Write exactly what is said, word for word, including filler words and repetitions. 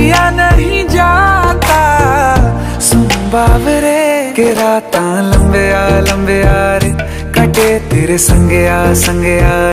जिया नहीं जाता। सुन बाबरे के रातां लंबे आ लंबे आ रे, कटे तेरे संगे आ संगे आ।